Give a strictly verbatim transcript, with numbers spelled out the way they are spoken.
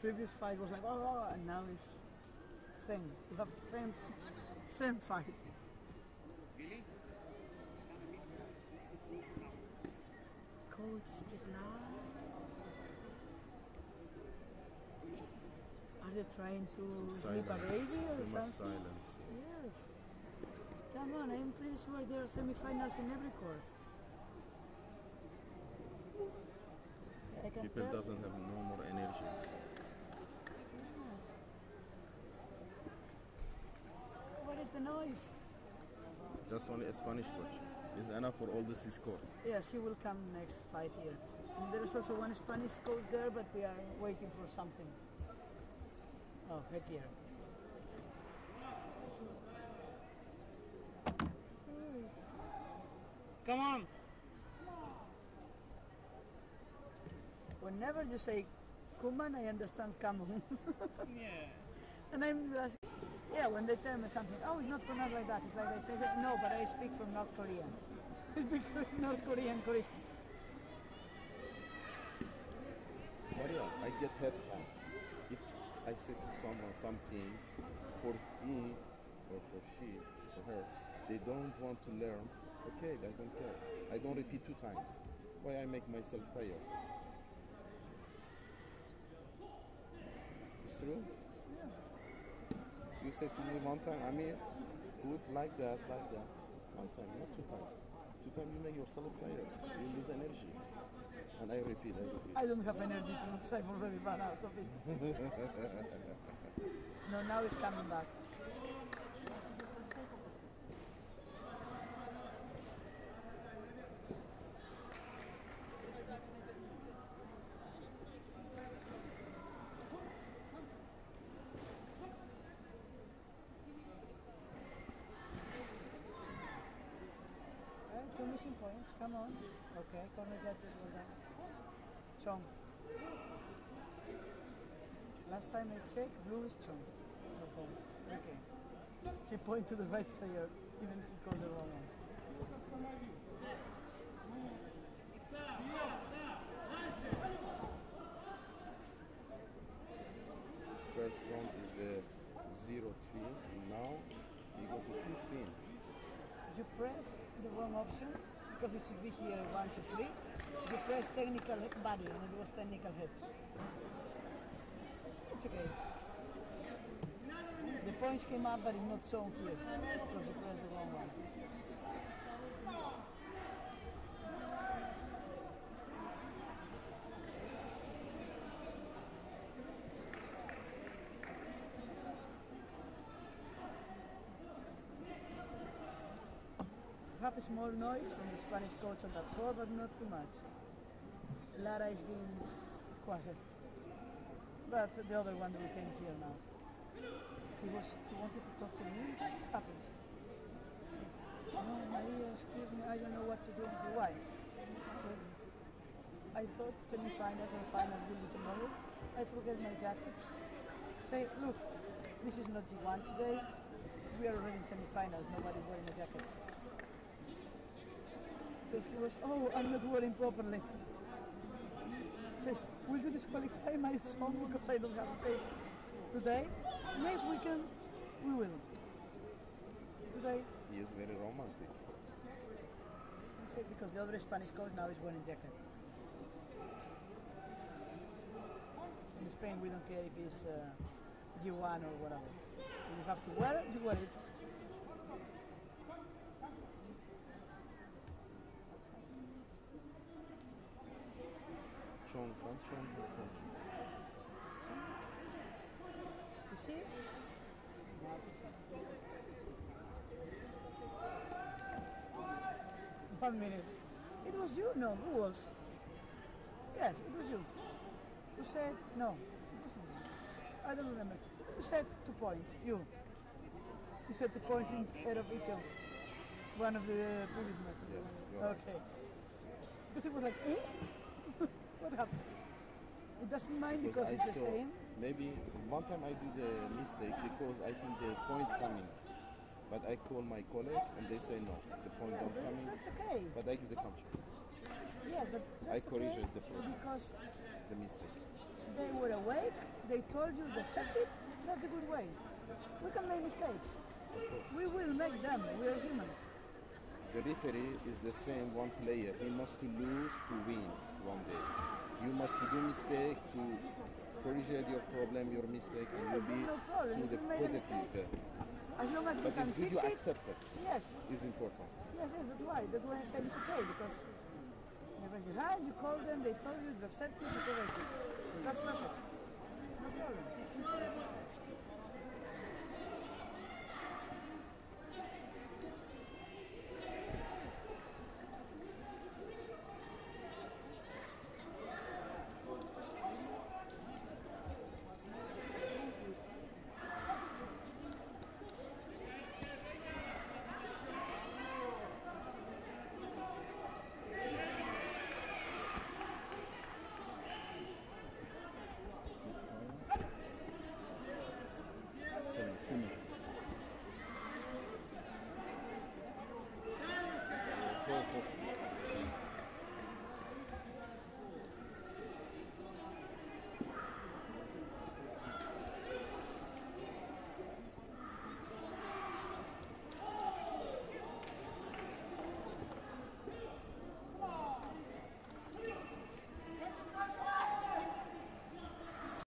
previous fight was like, oh, and now it's same. You have same, same fight. Really? Coach, speak loud. Are they trying to sleep a baby or Too much something? silence. Yes. Come on, I'm pretty sure there are semifinals in every court. I can People tell. doesn't have no more energy. What is the noise? Just only a Spanish coach is enough for all this is court. Yes, he will come next fight here. And there is also one Spanish coach there, but they are waiting for something. Oh, heck here. Come on! Whenever you say Kuman, I understand Kamun. Yeah. And I'm like, yeah, when they tell me something, oh, it's not pronounced like that. It's like they say, no, but I speak from North Korea. I speak from North Korean, Korean. Maria, I get hurt bad. If I say to someone something for he or for she or her, they don't want to learn, okay, I don't care. I don't repeat two times. Why I make myself tired? It's true? Yeah. You say to me one time, I mean, good, like that, like that. One time, not two times. Two times you make yourself tired. You lose energy. And I repeat, I repeat. I don't have energy to lose. I've already run out of it. No, now it's coming back. Two missing points, come on. Okay, corner judges well done. Chong. Last time I checked, blue is Chong. Okay. Okay. He pointed to the right player, even if he called the wrong one. First round is the zero three, and now you go to fifteen. You press the wrong option because it should be here one, two, three. You press technical body and it was technical head. It's okay. The points came up but it's not shown here because you pressed the wrong one. Have a small noise from the Spanish coach on that court, but not too much. Lara is being quiet. But the other one who came here now. He was he wanted to talk to me. What happens? He says, no, Maria, excuse me, I don't know what to do. I say, why? Because I thought semi-finals and finals will be tomorrow. I forget my jacket. Say, look, this is not G one today. We are already in semi-finals. Nobody's wearing a jacket. Because he was, oh, I'm not wearing properly. He says, will you disqualify my song because I don't have to say today? Next weekend, we will. Today, He is very romantic. he said, because the other Spanish coach now is wearing jacket. So in Spain, we don't care if it's uh, G one or whatever. You have to wear it, you wear it. Chong, come, chong, come, chong. You see? One minute. It was you? No, who was? Yes, it was you. Who said no? It wasn't you. I don't remember. Who said two points? You. You said two points instead of each of one of the previous matches. Yes, you're okay. Because it was like, eh? What happened? It doesn't mind because, Because I it's the saw, same. maybe one time I do the mistake because I think the point coming. But I call my colleague and they say no, the point Yes, don't but coming. that's okay. But I give the capture, Yes, but that's I corrected okay the problem. because the mistake. they were awake, they told you they accepted, that's a good way. We can make mistakes. We will make them, we are humans. The referee is the same one player. He must lose to win one day. You must do mistake to correct your problem, your mistake, and Yes, you'll be no problem. to You the can make a positive. mistake. As long as we But can it's good fix you it. accept it. Yes, Is important. yes, yes, that's why. That's why I said it's okay, because you raise your hand, you call them, they told you, you accept it, you correct it. That's perfect. No problem.